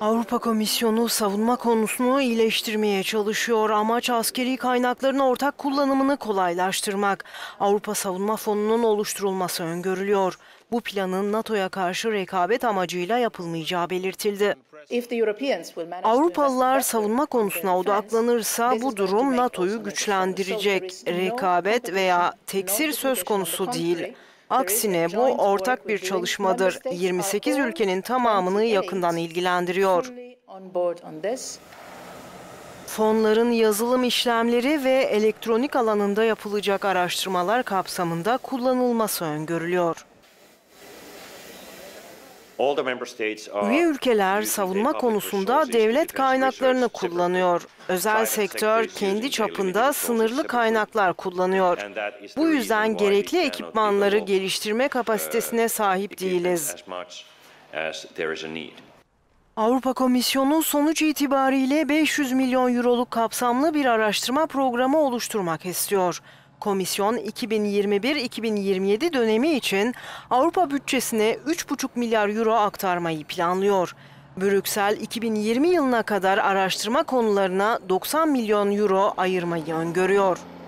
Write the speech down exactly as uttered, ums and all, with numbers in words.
Avrupa Komisyonu savunma konusunu iyileştirmeye çalışıyor. Amaç askeri kaynakların ortak kullanımını kolaylaştırmak. Avrupa Savunma Fonu'nun oluşturulması öngörülüyor. Bu planın NATO'ya karşı rekabet amacıyla yapılmayacağı belirtildi. Avrupalılar savunma konusuna odaklanırsa bu durum NATO'yu güçlendirecek. Rekabet veya teksir söz konusu değil. Aksine bu ortak bir çalışmadır. yirmi sekiz ülkenin tamamını yakından ilgilendiriyor. Fonların yazılım işlemleri ve elektronik alanında yapılacak araştırmalar kapsamında kullanılması öngörülüyor. Üye ülkeler savunma konusunda devlet kaynaklarını kullanıyor. Özel sektör kendi çapında sınırlı kaynaklar kullanıyor. Bu yüzden gerekli ekipmanları geliştirme kapasitesine sahip değiliz. Avrupa Komisyonu sonuç itibariyle beş yüz milyon euroluk kapsamlı bir araştırma programı oluşturmak istiyor. Komisyon iki bin yirmi bir iki bin yirmi yedi dönemi için Avrupa bütçesine üç buçuk milyar euro aktarmayı planlıyor. Brüksel iki bin yirmi yılına kadar araştırma konularına doksan milyon euro ayırmayı öngörüyor.